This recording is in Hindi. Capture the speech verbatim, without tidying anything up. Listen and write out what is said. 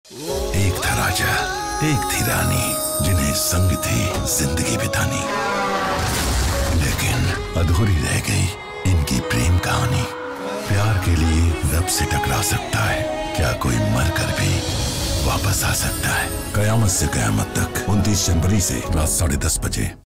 एक था राजा, एक थी रानी, जिन्हें संग थी जिंदगी बितानी। लेकिन अधूरी रह गई इनकी प्रेम कहानी। प्यार के लिए रब से टकरा सकता है क्या कोई मर कर भी वापस आ सकता है? कयामत से कयामत तक उनतीस जनवरी से रात साढ़े दस बजे।